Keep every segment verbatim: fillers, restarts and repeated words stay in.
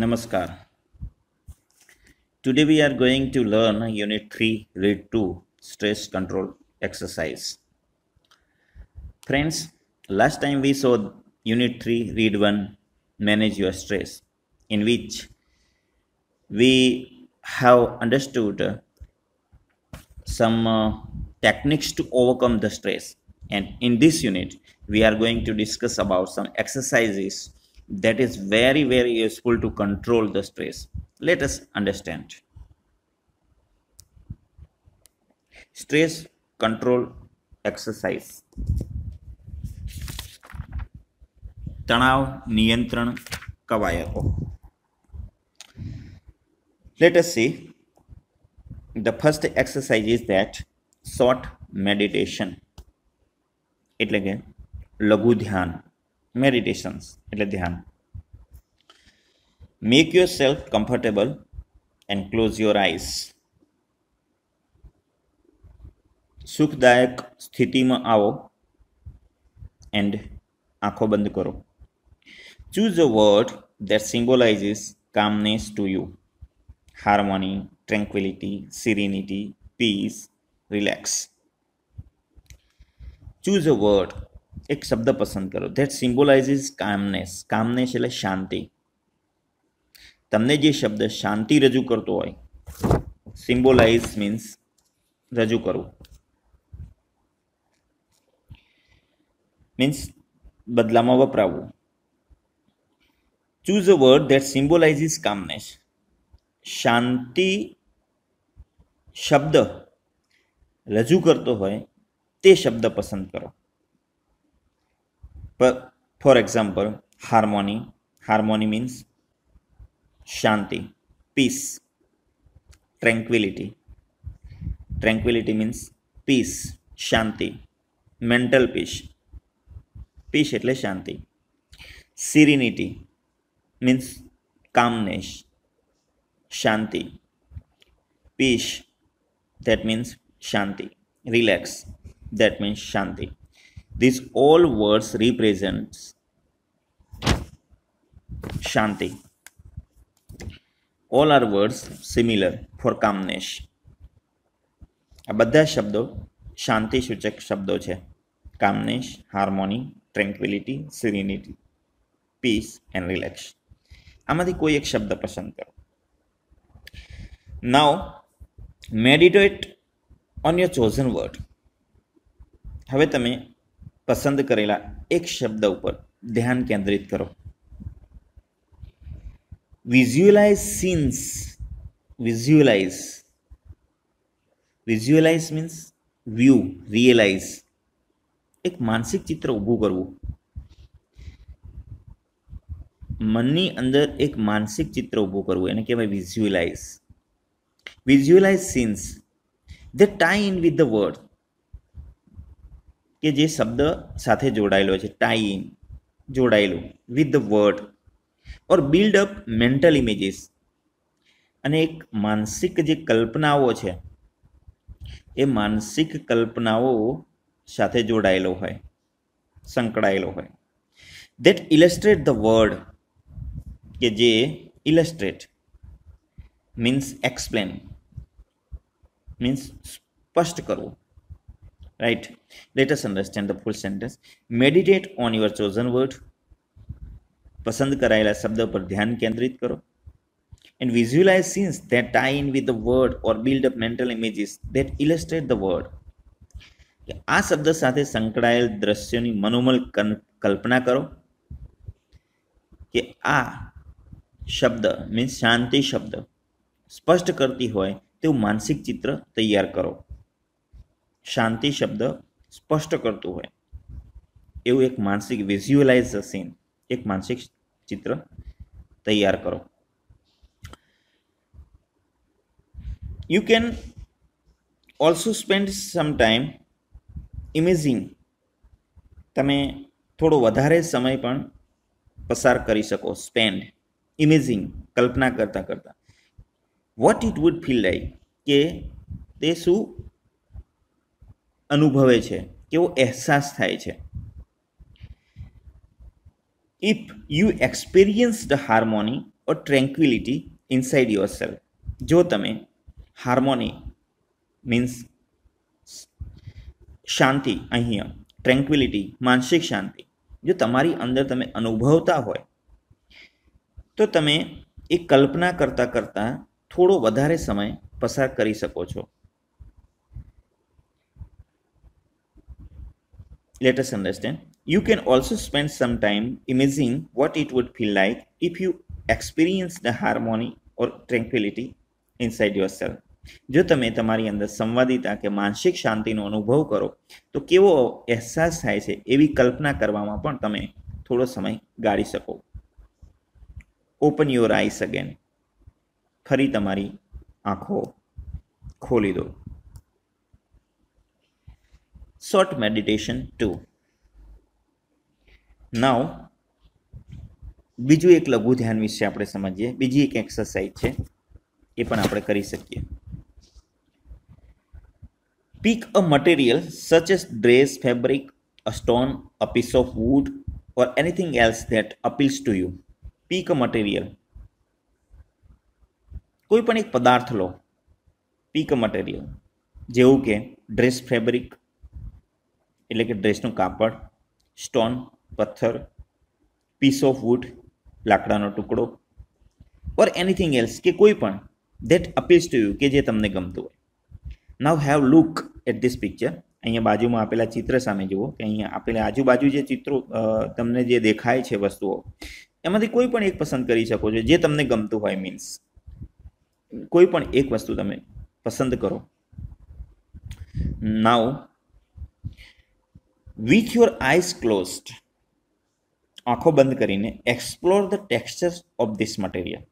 Namaskar. Today we are going to learn Unit three, Read two, Stress Control Exercise. Friends, last time we saw Unit three, Read one, Manage Your Stress, in which we have understood some uh, techniques to overcome the stress. And in this unit, we are going to discuss about some exercises that is very, very useful to control the stress. Let us understand. Stress control exercise. તણાવ નિયંત્રણ કવાયતો. Let us see. The first exercise is that short meditation. એટલે કે લઘુ ધ્યાન. Meditations એટલે ધ્યાન. Make yourself comfortable and close your eyes. સુખદાયક સ્થિતિમાં આવો and આંખો બંધ કરો. Choose a word that symbolizes calmness to you. Harmony, tranquility, serenity, peace, relax. Choose a word. એક શબ્દ પસંદ કરો that symbolizes calmness. calmness એટલે શાંતિ. તમને જે શબ્દ શાંતિ રજૂ કરતો હોય, symbolize means રજૂ કરવું, means બદલામાં વપરાવવું. Choose a word that symbolizes calmness. શાંતિ શબ્દ રજૂ કરતો હોય તે શબ્દ પસંદ કરો. For example, harmony. Harmony means શાંતિ. Peace, tranquillity. Tranquillity means peace, શાંતિ. Mental peace. પીસ એટલે શાંતિ. સિરિનિટી મીન્સ કામનેસ, શાંતિ. Peace, that means shanti. Relax, that means shanti. These all words represents shanti. All are words similar for calmness. આ બધા શબ્દો શાંતિ સૂચક શબ્દો છે. calmness, harmony, tranquility, serenity, peace and relax. આમાંથી કોઈ એક શબ્દ પસંદ કરો. Now meditate on your chosen word. હવે તમે પસંદ કરેલા એક શબ્દ ઉપર ધ્યાન કેન્દ્રિત કરો. Visualize scenes. Visualize. Visualize means view, realize. એક માનસિક ચિત્ર ઊભું કરવું. મનની અંદર એક માનસિક ચિત્ર ઊભું કરવું એને કહેવાય visualise. Visualize scenes that tie in with the word. કે જે શબ્દ સાથે જોડાયેલો છે. tie in, જોડાયેલું. with the word or build up mental images. અને એક માનસિક જે કલ્પનાઓ છે એ માનસિક કલ્પનાઓ સાથે જોડાયેલો હોય, સંકળાયેલો હોય. that illustrate the word. કે જે illustrate means explain, means સ્પષ્ટ કરવું. Right? Let us understand the full sentence. Meditate on your chosen word. પસંદ કરાયેલા શબ્દ પર ધ્યાન કેન્દ્રિત કરો. And visualize scenes that tie in with the word or build up mental images that illustrate the word. આ શબ્દ સાથે સંકળાયેલ દ્રશ્યોની મનોમલ કલ્પના કરો કે આ શબ્દ મીન્સ શાંતિ શબ્દ સ્પષ્ટ કરતી હોય તેવું માનસિક ચિત્ર તૈયાર કરો. શાંતિ શબ્દ સ્પષ્ટ કરતું હોય એવું એક માનસિક વિઝ્યુઅલાઇઝ સીન, એક માનસિક ચિત્ર તૈયાર કરો. You can also spend some time imaging. તમે થોડો વધારે સમય પણ પસાર કરી શકો. સ્પેન્ડ, ઇમેજિંગ, કલ્પના કરતા કરતા. What it would feel like, કે તે શું અનુભવે છે, કેવો અહેસાસ થાય છે. if you experience the harmony or or tranquillity inside yourself. જો તમે હાર્મોની મીન્સ શાંતિ, અહીંયા ટ્રેન્ક્વિલિટી માનસિક શાંતિ જો તમારી અંદર તમે અનુભવતા હોય તો તમે એ કલ્પના કરતાં કરતાં થોડો વધારે સમય પસાર કરી શકો છો. Let us understand. You can also spend some time imagining what it would feel like if you experience the harmony or tranquility inside yourself. જો તમે તમારી અંદર સંવાદિતા કે માનસિક શાંતિનો અનુભવ કરો તો કેવો અહેસાસ થાય છે એવી કલ્પના કરવામાં પણ તમે થોડો સમય ગાળી શકો. Open your eyes again. ફરી તમારી આંખો ખોલી દો. Short meditation two. નાઉ બીજું એક લઘુ ધ્યાન વિશે આપણે સમજીએ. બીજી એક એક્સરસાઇઝ છે એ પણ આપણે કરી શકીએ. Pick a material such as dress, fabric, a stone, a piece of wood, or anything else that appeals to you. Pick a material. કોઈ પણ એક પદાર્થ લો. Pick a material. જેવું કે ડ્રેસ ફેબ્રિક એટલે કે ડ્રેસનું કાપડ, સ્ટોન પથ્થર, પીસ ઓફ વુડ લાકડાનો ટુકડો, ઓર એનીથિંગ એલ્સ કે કોઈ પણ ધેટ અપીલ્સ ટુ યુ કે જે તમને ગમતું હોય. Now have look at this picture. અહીંયા બાજુમાં આપેલા ચિત્ર સામે જુઓ કે અહીંયા આપેલા આજુબાજુ જે ચિત્રો તમને જે દેખાય છે વસ્તુઓ એમાંથી કોઈ પણ એક પસંદ કરી શકો છો જે તમને ગમતું હોય. મીન્સ કોઈ પણ એક વસ્તુ તમે પસંદ કરો. Now with your eyes closed, આંખો બંધ કરીને explore the textures of this material.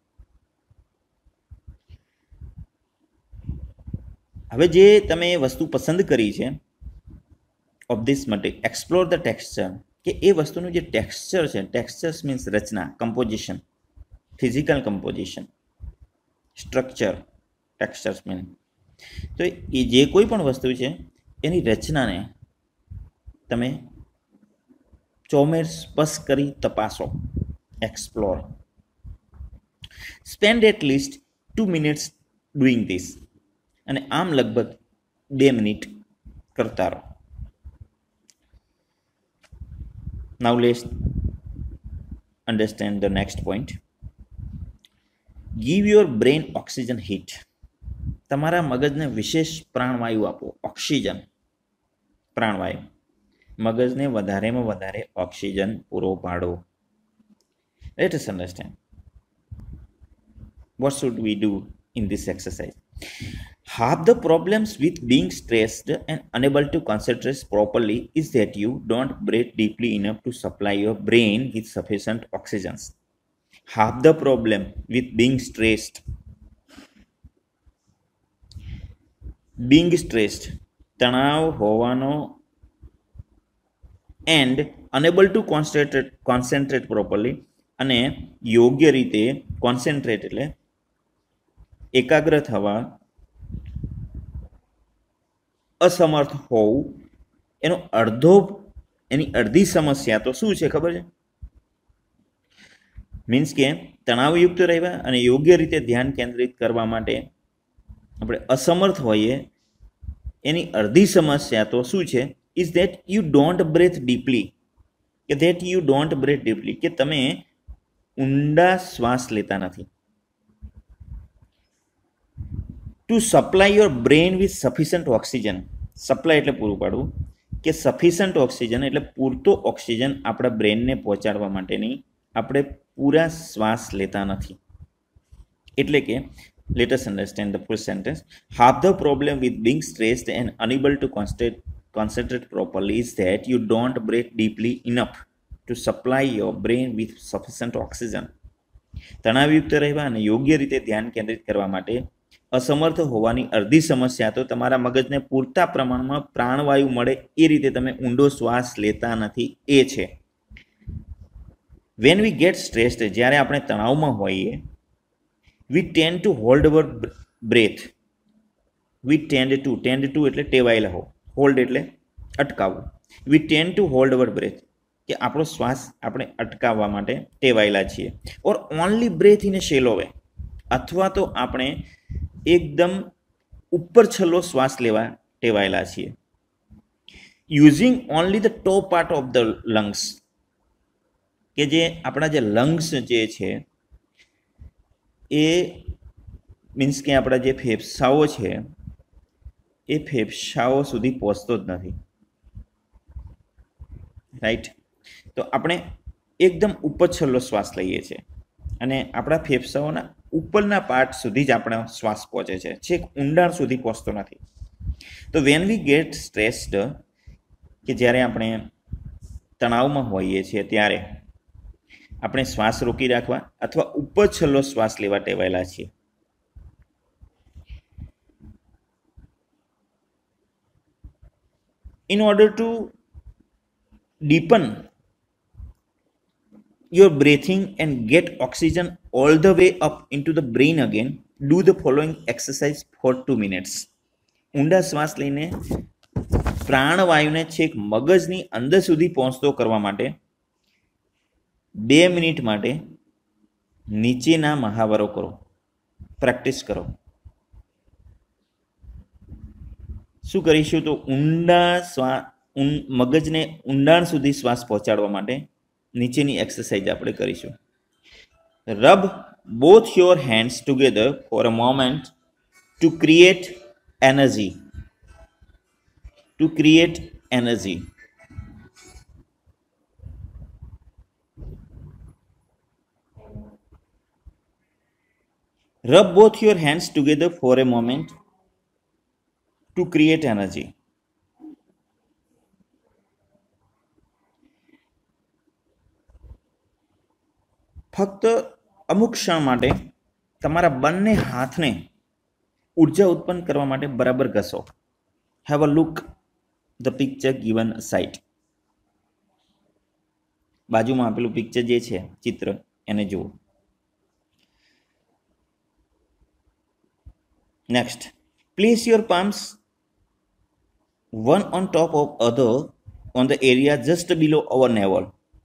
હવે જે તમે વસ્તુ પસંદ કરી છે of this material, explore the texture કે એ વસ્તુનું જે ટેક્સચર છે, ટેક્સચર્સ મીન્સ રચના, composition, physical composition, structure, textures mean તો એ જે કોઈ પણ વસ્તુ છે એની રચનાને તમે ચોમેર સ્પર્શ કરી તપાસો. Explore. Spend at least two minutes doing this. અને આમ લગભગ બે મિનિટ કરતા રહો. Now let's understand the next point. Give your brain oxygen heat. તમારા મગજને વિશેષ પ્રાણવાયુ આપો. ઓક્સિજન પ્રાણવાયુ. મગજને વધારેમાં વધારે ઓક્સિજન પૂરો પાડો. Let us understand what should we do in this exercise. Half the problems with being stressed and unable to concentrate properly is that you don't breathe deeply enough to supply your brain with sufficient oxygen. Half the problem with being stressed, being stressed, તણાવ હોવાનો and unable to concentrate concentrate properly અને યોગ્ય રીતે concentrate એટલે એકાગ્ર થવા અસમર્થ હોવું, એનો અડધો એની અડધી સમસ્યા તો શું છે ખબર છે? મીન્સ કે તણાવયુક્ત રહેવા અને યોગ્ય રીતે ધ્યાન કેન્દ્રિત કરવા માટે આપણે અસમર્થ હોઈએ એની અડધી સમસ્યા તો શું છે? Is that you don't breathe deeply કે that you don't breathe deeply કે તમે ઊંડા શ્વાસ લેતા નથી. To supply your brain with sufficient oxygen. Supply એટલે પૂરું પાડવું, કે સફિશન્ટ ઓક્સિજન એટલે પૂરતો ઓક્સિજન આપણા બ્રેનને પહોંચાડવા માટેની આપણે પૂરા શ્વાસ લેતા નથી. એટલે કે let us understand the full sentence. Half the problem with being stressed and unable to concentrate concentrate properly is that you don't breathe deeply enough to supply your brain with sufficient oxygen. તણાવયુક્ત રહેવા અને યોગ્ય રીતે ધ્યાન કેન્દ્રિત કરવા માટે અસમર્થ હોવાની અડધી સમસ્યા તો તમારા મગજને પૂરતા પ્રમાણમાં પ્રાણવાયુ મળે એ રીતે તમે ઊંડો શ્વાસ લેતા નથી એ છે. વેન વી ગેટ સ્ટ્રેસ્ડ, જ્યારે આપણે તણાવમાં હોઈએ, we tend to hold our breath. We tend to tend to એટલે ટેવાયેલા હો, હોલ્ડ એટલે અટકાવવું. We tend to hold our breath કે આપણો શ્વાસ આપણે અટકાવવા માટે ટેવાયેલા છીએ. Or only breathe in a shallow way, અથવા તો આપણે એકદમ ઉપર છલ્લો શ્વાસ લેવા ટેવાયેલા છીએ. Using only the top part of the lungs, કે જે આપણા જે લંગ્સ જે છે એ મીન્સ કે આપણા જે ફેફસાઓ છે એ ફેફસાઓ સુધી પહોંચતો જ નથી, રાઈટ. તો આપણે એકદમ ઉપર છલ્લો શ્વાસ લઈએ છીએ અને આપણા ફેફસાઓના ઉપરના પાર્ટ સુધી જ આપણો શ્વાસ પહોંચે છે, છેક ઊંડાણ સુધી પહોંચતો નથી. તો વેન વી ગેટ સ્ટ્રેસ્ડ, કે જ્યારે આપણે તણાવમાં હોઈએ છીએ ત્યારે આપણે શ્વાસ રોકી રાખવા અથવા ઉપર છલ્લો શ્વાસ લેવા ટેવાયેલા છીએ. In order to deepen your breathing and get oxygen all the way up into the brain again, do the following exercise for two minutes. ઊંડા શ્વાસ લઈને પ્રાણવાયુને છેક મગજની અંદર સુધી પહોંચતો કરવા માટે બે મિનિટ માટે નીચેના મહાવરો કરો, પ્રેક્ટિસ કરો. શું કરીશું? તો ઊંડા શ્વાસ મગજને ઊંડાણ સુધી શ્વાસ પહોંચાડવા માટે નીચેની એક્સરસાઇઝ આપણે કરીશું. Rub both your hands together for a moment to create energy, to create energy. Rub both your hands together for a moment to create energy. ફક્ત અમુક ક્ષણ માટે તમારા બંને હાથને ઉર્જા ઉત્પન્ન કરવા માટે બરાબર ઘસો. Have a look the picture given side. બાજુમાં આપેલું પિક્ચર જે છે, ચિત્ર, એને જુઓ. Next, place your palms one on top of other on the area just below our navel.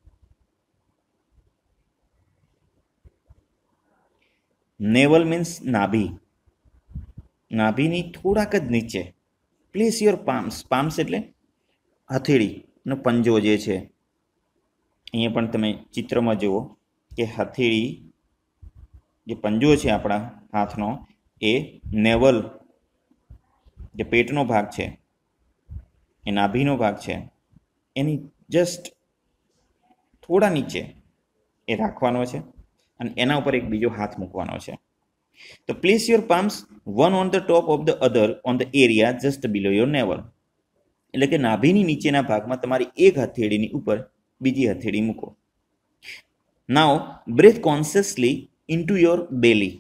Navel means નાભી. નાભીની થોડાક જ નીચે. Place your palms. palms એટલે હથેળીનો પંજો જે છે. અહીંયા પણ તમે ચિત્રમાં જુઓ કે હથેળી જે પંજો છે આપણા હાથનો એ નેવલ જે પેટનો ભાગ છે, એ નાભીનો ભાગ છે, એની જસ્ટ થોડા નીચે એ રાખવાનો છે અને એના ઉપર એક બીજો હાથ મૂકવાનો છે. તો place your palms one on the top of the other on the area just below your navel. એટલે કે નાભીની નીચેના ભાગમાં તમારી એક હથેળીની ઉપર બીજી હથેળી મૂકો. Now breathe consciously into your belly.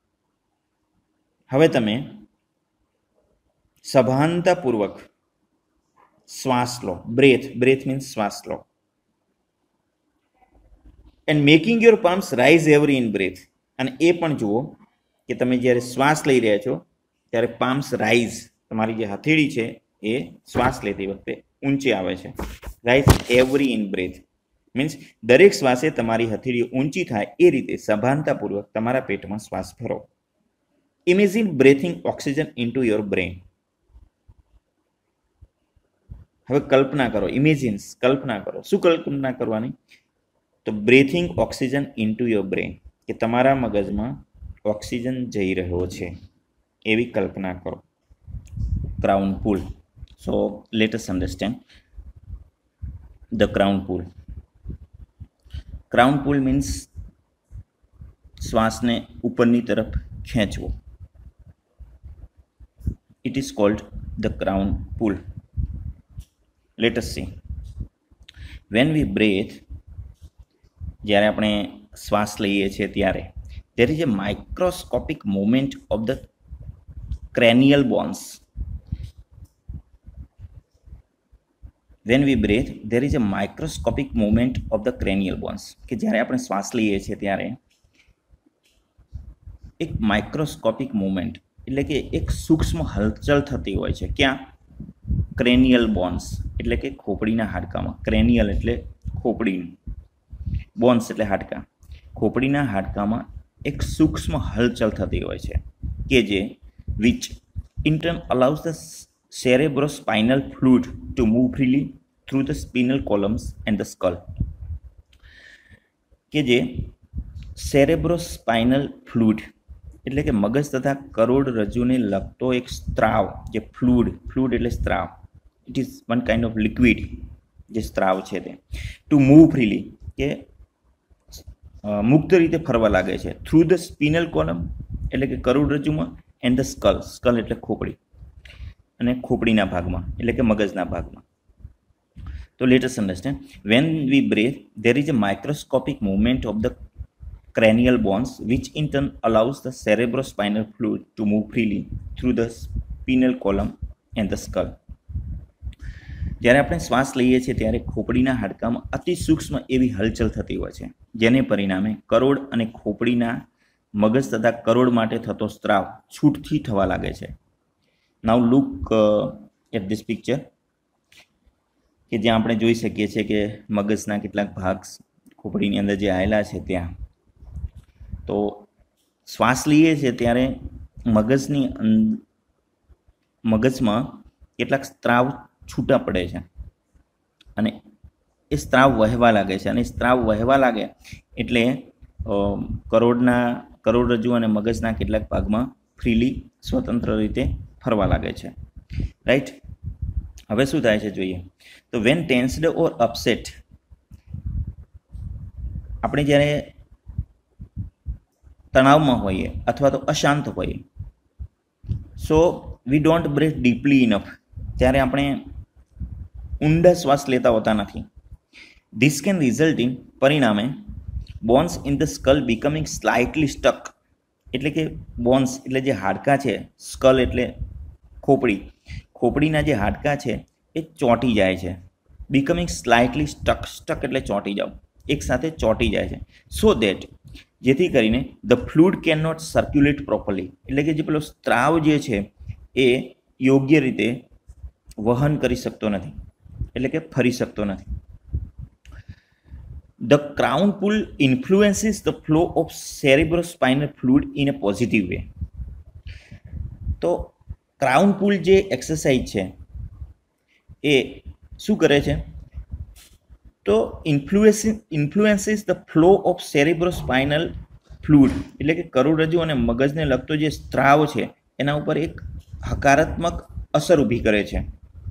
હવે તમે સભાનતાપૂર્વક શ્વાસ લો. બ્રેથ બ્રેથ મીન્સ શ્વાસ લો. And making your palms rise every in breath. અને એ પણ જુઓ કે તમે જ્યારે શ્વાસ લઈ રહ્યા છો ત્યારે પામ્સ રાઇઝ, તમારી જે હથેળી છે એ શ્વાસ લેતી વખતે ઊંચી આવે છે. Rise every in breath means દરેક શ્વાસે તમારી હથેળી ઊંચી થાય એ રીતે સભાનતાપૂર્વક તમારા પેટમાં શ્વાસ ભરો. Imagine breathing oxygen into your brain. હવે કલ્પના કરો. ઇમેજિન્સ કલ્પના કરો. શું કલ્પના કરવાની? તો breathing oxygen into your brain, કે તમારા મગજમાં ઓક્સિજન જઈ રહ્યો છે એવી કલ્પના કરો. Crown pull. So let us understand the crown pull. Crown pull means શ્વાસને ઉપરની તરફ ખેંચવો. It is called the crown pull. Let us see. When we breathe, જ્યારે આપણે શ્વાસ લઈએ છીએ ત્યારે there is a microscopic movement of the cranial bones. When we breathe, there is a microscopic movement of the cranial bones. કે જ્યારે આપણે શ્વાસ લઈએ છીએ ત્યારે એક માઇક્રોસ્કોપિક મુવમેન્ટ એટલે કે એક સૂક્ષ્મ હલચલ થતી હોય છે. ક્યાં? ક્રેનિયલ બોન્સ એટલે કે ખોપડીના હાડકામાં. ક્રેનિયલ એટલે खोपड़ी बोन्स एटले हाडका खोपड़ीना हाडकामां एक सूक्ष्म हलचल थती होय छे के जे which in turn allows the cerebrospinal fluid to move freely through the spinal columns and the skull के जे सेरेब्रोस्पाइनल फ्लूइड એટલે કે મગજ તથા કરોડરજ્જુને લગતો એક સ્ત્રાવ જે ફ્લુઇડ ફ્લુઇડ એટલે સ્ત્રાવ it is one kind of liquid જે સ્ત્રાવ છે તે ટુ મૂવ ફ્રીલી કે મુક્ત રીતે ફરવા લાગે છે થ્રુ ધ સ્પિનલ કોલમ એટલે કે કરોડરજ્જુમાં એન્ડ ધ સ્કલ સ્કલ એટલે ખોપડી અને ખોપડીના ભાગમાં એટલે કે મગજના ભાગમાં. તો let us understand when we breathe there is a microscopic movement of the cranial bones which in turn allows the cerebrospinal fluid to move freely through the spinal column and the skull. જ્યારે આપણે શ્વાસ લઈએ છીએ ત્યારે ખોપડીના હાડકામાં અતિ સૂક્ષ્મ એવી હલચલ થતી હોય છે જેને પરિણામે કરોડ અને ખોપડીના મગજ તથા કરોડ માટે થતો સ્ત્રાવ છૂટથી થવા લાગે છે. Now look at this picture કે જ્યાં આપણે જોઈ શકીએ છીએ કે મગજના કેટલાક ભાગ ખોપડીની અંદર જે આવેલા છે ત્યાં. તો શ્વાસ લઈએ છીએ ત્યારે મગજની મગજમાં કેટલાક સ્ત્રાવ છૂટા પડે છે અને એ સ્ત્રાવ વહેવા લાગે છે અને સ્ત્રાવ વહેવા લાગે એટલે કરોડના કરોડરજ્જુ અને મગજના કેટલાક ભાગમાં ફ્રીલી સ્વતંત્ર રીતે ફરવા લાગે છે. રાઈટ. હવે શું થાય છે જોઈએ. તો વેન ટેન્સ્ડ ઓર અપસેટ આપણે જ્યારે તણાવમાં હોઈએ અથવા તો અશાંત હોઈએ so we don't breathe deeply enough ત્યારે આપણે ઊંડા શ્વાસ લેતા હોતા નથી. ધીસ કેન રિઝલ્ટ ઇન પરિણામે bones in the skull becoming slightly stuck એટલે કે બોન્સ એટલે જે હાડકાં છે સ્કલ એટલે ખોપડી ખોપડીના જે હાડકાં છે એ ચોંટી જાય છે. બિકમિંગ સ્લાઇટલી સ્ટક સ્ટક એટલે ચોંટી જાવ એક સાથે ચોંટી જાય છે. સો દેટ જેથી કરીને the fluid can not circulate properly એટલે કે જે પેલો સ્ત્રાવ જે છે એ યોગ્ય રીતે વહન કરી શકતો નથી એટલે કે ફરી શકતો નથી. The crown pull influences the flow of cerebrospinal fluid in a positive way. તો ક્રાઉન પુલ જે એક્સરસાઇઝ છે એ શું કરે છે તો influences influences the flow of cerebrospinal fluid એટલે કે કરોડરજ્જુ અને મગજને લગતો જે સ્ત્રાવ છે એના ઉપર એક હકારાત્મક અસર ઊભી કરે છે.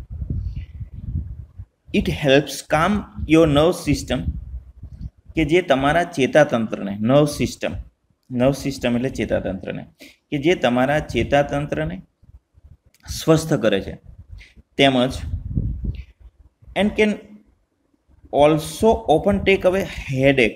It helps calm your nerve system કે જે તમારા ચેતાતંત્રને નર્વ સિસ્ટમ નર્વ સિસ્ટમ એટલે ચેતાતંત્રને કે જે તમારા ચેતાતંત્રને સ્વસ્થ કરે છે તેમજ and can also open take away headache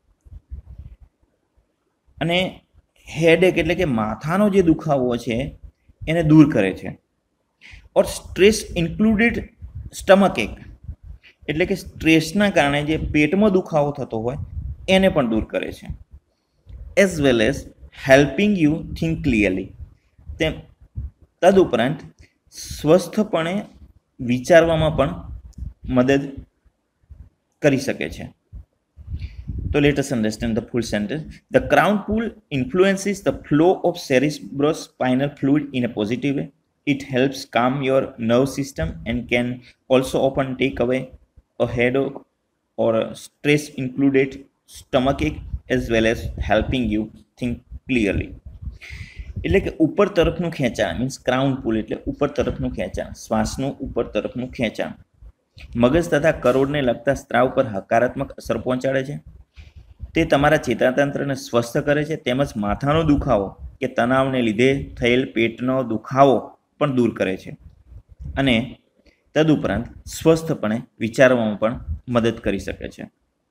અને હેડેક એટલે કે માથાનો જે દુખાવો છે એને દૂર કરે છે. ઓર સ્ટ્રેસ ઇન્ક્લુડેડ સ્ટમક એક એટલે કે સ્ટ્રેસના કારણે જે પેટમાં દુખાવો થતો હોય એને પણ દૂર કરે છે. As well as helping you think clearly તેમ તદુપરાંત સ્વસ્થપણે વિચારવામાં પણ મદદ કરી શકે છે. તો let us understand the full sentence. The crown pull influences the flow of cerebrospinal fluid in a positive way. It helps calm your nerve system and can also often take away a headache or a stress included stomachache as well as helping you think clearly. એટલે કે ઉપર તરફનું ખેંચાણ means crown પુલ એટલે ઉપર તરફનું ખેંચાણ શ્વાસનું ઉપર તરફનું ખેંચાણ મગજ તથા કરોડને લગતા સ્ત્રાવ પર હકારાત્મક અસર પહોંચાડે છે. તે તમારા ચેતાતંત્રને સ્વસ્થ કરે છે તેમજ માથાનો દુખાવો કે તણાવને લીધે થયેલ પેટનો દુખાવો પણ દૂર કરે છે અને તદુપરાંત સ્વસ્થપણે વિચારવામાં પણ મદદ કરી શકે છે.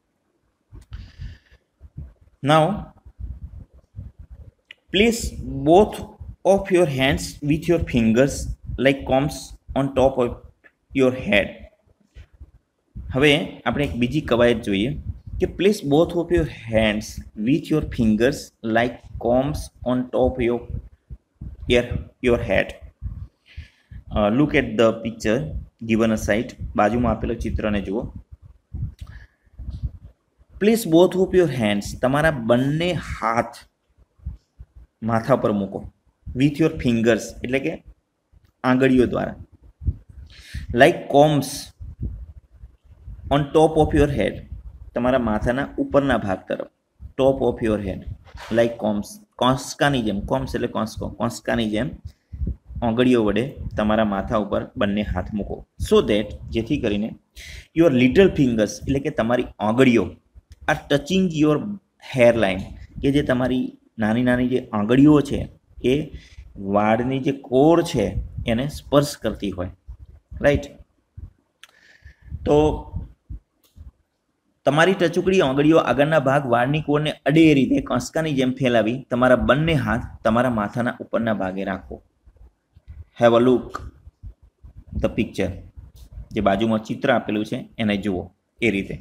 Now place both of your hands with your fingers like combs on top of your head. હવે આપણે એક બીજી કવાયત જોઈએ કે place both of your hands with your fingers like combs on top your your your head. Look at the picture given a side. બાજુમાં આપેલો ચિત્રને જુઓ. Place both of your hands, તમારા બંને હાથ માથા પર મૂકો. વિથ યોર ફિંગર્સ એટલે કે આંગળીઓ દ્વારા. Like combs on top of your head, તમારા માથાના ઉપરના ભાગ તરફ. Top of your head like combs, કોંસકાની જેમ. કોમ્સ એટલે કોંસકો, કોંસકાની જેમ આંગળીઓ વડે તમારા માથા ઉપર બંને હાથ મૂકો. સો દેટ, જેથી કરીને યોર લિટલ ફિંગર્સ એટલે કે તમારી આંગળીઓ are touching your hairline, કે જે તમારી નાની નાની જે આંગળીઓ છે એ વાળની જે કોર છે એને સ્પર્શ કરતી હોય. રાઈટ. તો તમારી ટચુકડી આંગળીઓ આગળના ભાગ વાળની કોરને અડે એ રીતે કંસકાની જેમ ફેલાવી તમારા બંને હાથ તમારા માથાના ઉપરના ભાગે રાખો. Have a look the picture, જે બાજુમાં ચિત્ર આપેલું છે એને જુઓ એ રીતે.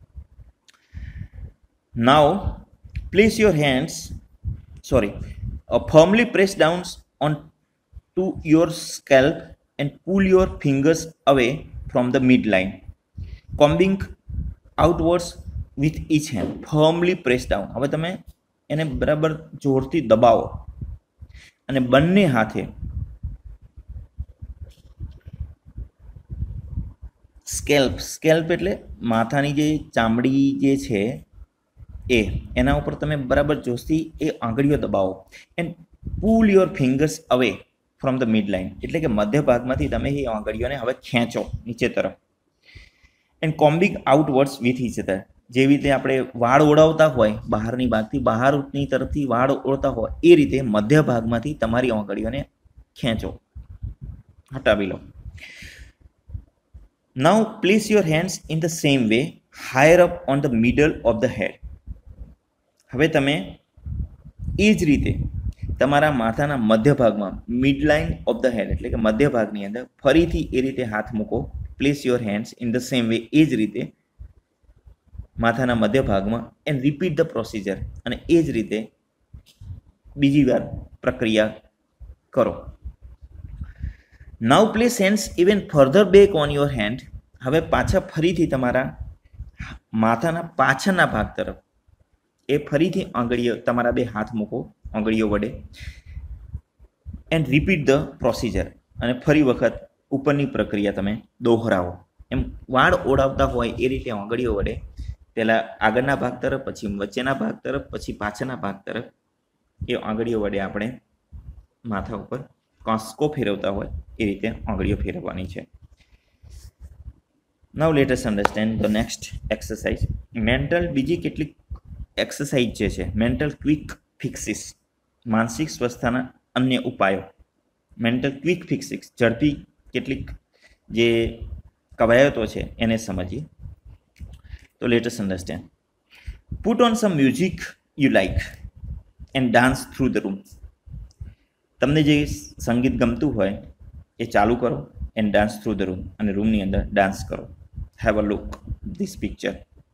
Now place your hands sorry firmly press down on to your scalp and pull your fingers away from the midline, combing outwards with each hand. Firmly press down, હવે તમે એને બરાબર જોરથી દબાવો અને બંને હાથે સ્કેલ્પ, સ્કેલ્પ એટલે માથાની જે ચામડી જે છે એ, એના ઉપર તમે બરાબર જોશથી એ આંગળીઓ દબાવો. And pull your fingers away from the midline એટલે કે મધ્ય ભાગમાંથી તમે એ આંગળીઓને હવે ખેંચો નીચે તરફ. And combing outwards with each other, જેવી રીતે આપણે વાળ ઓળાવતા હોય બહારની ભાગથી બહારની તરફથી વાળ ઓળતા હોય એ રીતે મધ્ય ભાગમાંથી તમારી આંગળીઓને ખેંચો, હટાવી લો. Now place your hands in the same way higher up on the middle of the head. હવે તમે એ જ રીતે તમારા માથાના મધ્ય ભાગમાં midline of the head એટલે કે મધ્ય ભાગની અંદર ફરીથી એ રીતે હાથ મૂકો. Place your hands in the same way, એ જ રીતે માથાના મધ્ય ભાગમાં. એન્ડ રિપીટ ધ પ્રોસિજર, અને એ જ રીતે બીજી વાર પ્રક્રિયા કરો. Now place hands even further back on your hand. હવે પાછા ફરીથી તમારા માથાના પાછળના ભાગ તરફ એ ફરીથી આંગળીઓ તમારા બે હાથ મૂકો આંગળીઓ વડે. એન્ડ રિપીટ ધ પ્રોસિજર, અને ફરી વખત ઉપરની પ્રક્રિયા તમે દોહરાવો. એમ વાળ ઓળાવતા હોય એ રીતે આંગળીઓ વડે પહેલાં આગળના ભાગ તરફ, પછી વચ્ચેના ભાગ તરફ, પછી પાછળના ભાગ તરફ એ આંગળીઓ વડે આપણે માથા ઉપર કાંસકો ફેરવતા હોય એ રીતે આંગળીઓ ફેરવવાની છે. Now let us understand the next exercise. Mental બીજી કેટલીક એક્સરસાઇઝ જે છે, મેન્ટલ ક્વિક ફિક્સિસ, માનસિક સ્વસ્થતાના અન્ય ઉપાયો. મેન્ટલ ક્વિક ફિક્સિસ, ઝડપી કેટલીક જે કવાયતો છે એને સમજીએ. તો let us understand. Put on some music you like and dance through the room. તમને જે સંગીત ગમતું હોય એ ચાલુ કરો and dance through the room, અને રૂમની અંદર ડાન્સ કરો. Have a look this picture.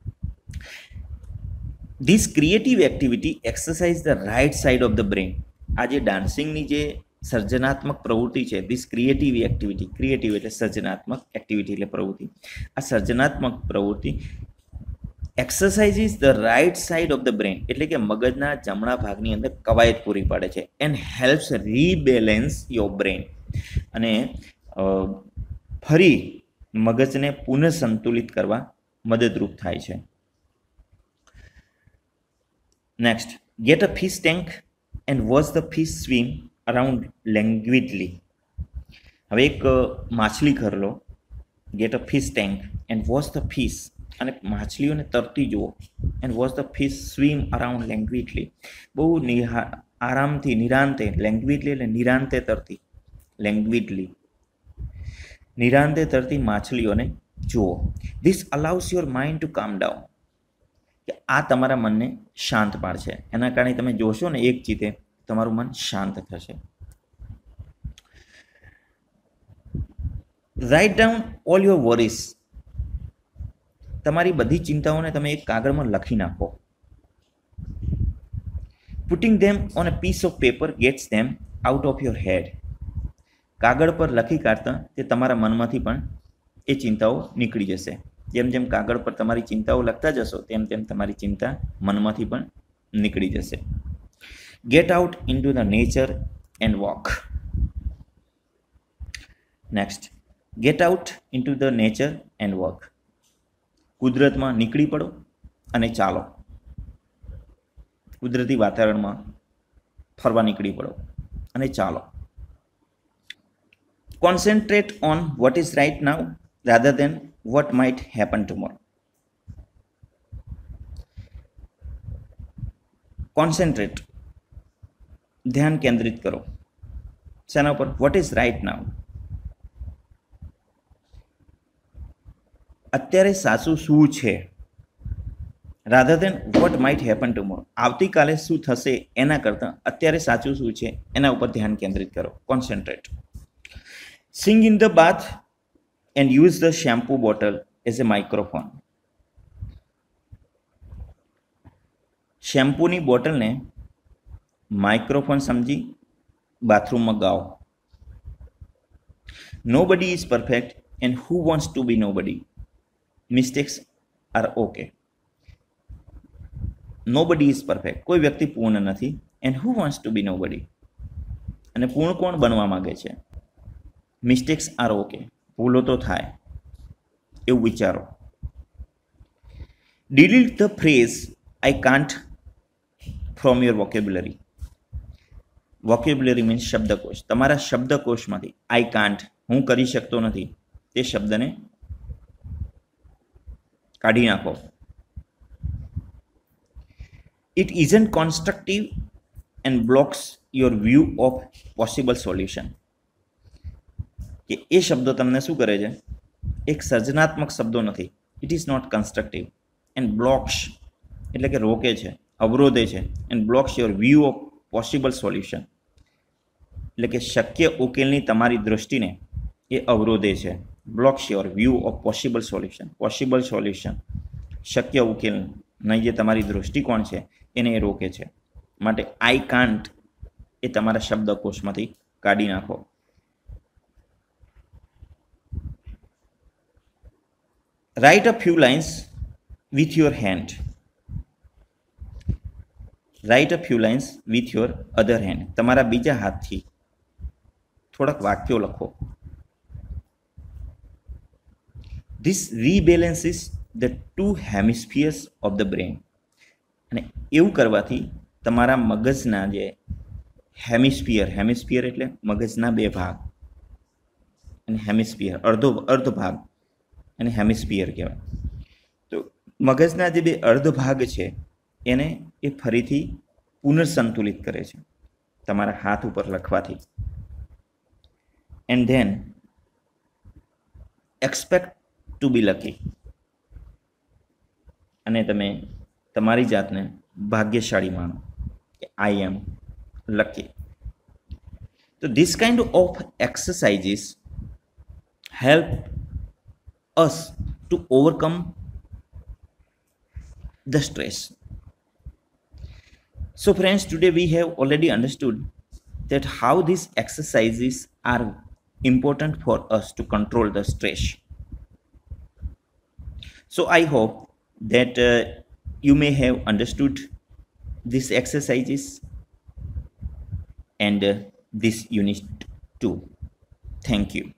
This creative activity exercise the right side of the brain. આ જે ડાન્સિંગની જે સર્જનાત્મક પ્રવૃત્તિ છે, ધીસ ક્રિએટિવ એક્ટિવિટી, ક્રિએટિવ એટલે સર્જનાત્મક, એક્ટિવિટી એટલે પ્રવૃત્તિ. આ સર્જનાત્મક પ્રવૃત્તિ exercise the right side of the brain એટલે કે મગજના જમણા ભાગની અંદર કવાયત પૂરી પાડે છે. And helps rebalance your brain, અને ફરી મગજને પુનઃ સંતુલિત કરવા મદદરૂપ થાય છે. Next, get a fish tank and watch the fish swim around languidly. હવે એક માછલી ઘર લો, get a fish tank and watch the fish, અને માછલીઓને તરતી જુઓ. And watch the fish swim around languidly, બહુ નિહા આરામથી નિરાંતે, લેંગ્વિડલી એટલે નિરાંતે તરતી, લેંગ્વિડલી નિરાંતે તરતી માછલીઓને જુઓ. This allows your mind to calm down, કે આ તમારા મનને શાંત પાડશે. એના કારણે તમે જોશો ને એક ચીતે તમારું મન શાંત થશે. Write down all your worries. તમારી બધી ચિંતાઓને તમે એક કાગળમાં લખી નાખો. Putting them on a piece of paper gets them out of your head. કાગળ પર લખી કાઢતા તે તમારા મનમાંથી પણ એ ચિંતાઓ નીકળી જશે. જેમ જેમ કાગળ પર તમારી ચિંતાઓ લખતા જશો તેમ તેમ તમારી ચિંતા મનમાંથી પણ નીકળી જશે. Get out into the nature and walk. Next, get out into the nature and walk. કુદરતમાં નીકળી પડો અને ચાલો. કુદરતી વાતાવરણમાં ફરવા નીકળી પડો અને ચાલો. Concentrate on what is right now rather than what might happen tomorrow. Concentrate, ધ્યાન કેન્દ્રિત કરો. શેના ઉપર? What is right now. અત્યારે સાચું શું છે, rather than what might happen tomorrow. આવતીકાલે શું થશે એના કરતાં અત્યારે સાચું શું છે એના ઉપર ધ્યાન કેન્દ્રિત કરો. Concentrate. Sing in the bath and use the shampoo bottle as a microphone. શેમ્પૂની બોટલને માઇક્રોફોન સમજી બાથરૂમમાં ગાઓ. Nobody is perfect and who wants to be nobody? Mistakes are okay. Nobody is perfect. કોઈ વ્યક્તિ પૂર્ણ નથી. And who wants to be nobody? અને પૂર્ણ કોણ બનવા માંગે છે? Mistakes are okay. ભૂલો તો થાય એવું વિચારો. Delete the phrase I can't from your vocabulary. Vocabulary means શબ્દકોશ. તમારા શબ્દકોશમાંથી આઈ કાન્ટ, હું કરી શકતો નથી, તે શબ્દને કાઢી નાખો. It isn't constructive and blocks your view of possible solution. કે એ શબ્દો તમને શું કરે છે? એક સર્જનાત્મક શબ્દો નથી. It is not constructive and blocks એટલે કે રોકે છે, અવરોધે છે. And blocks your view of possible solution એટલે કે શક્ય ઉકેલની તમારી દૃષ્ટિને એ અવરોધે છે. Blocks your view of possible solution. Possible solution, શક્ય ઉકેલની જે તમારી દૃષ્ટિકોણ છે એને એ રોકે છે. માટે આઈ કાન્ટ એ તમારા શબ્દકોશમાંથી કાઢી નાખો. Write a few lines with your hand. Write a few lines with your other hand. તમારા બીજા હાથથી થોડાક વાક્યો લખો. This rebalances the two hemispheres of the brain. અને એવું કરવાથી તમારા મગજના જે હેમિસ્ફિયર, હેમિસ્ફિયર એટલે મગજના બે ભાગ, અને હેમિસ્ફિયર અડધો અર્ધ ભાગ અને હેમિસ્ફિયર કહેવાય. તો મગજના જે બે અર્ધ ભાગ છે એને એ ફરીથી પુનર્સંતુલિત કરે છે તમારા હાથ ઉપર લખવાથી. And then expect to be lucky. અને તમે તમારી જાતને ભાગ્યશાળી માનો કે આઈ એમ લકી. તો this kind of exercises help us to overcome the stress. So friends, today we have already understood that how these exercises are important for us to control the stress. So I hope that uh, you may have understood these exercises and uh, this unit too. Thank you.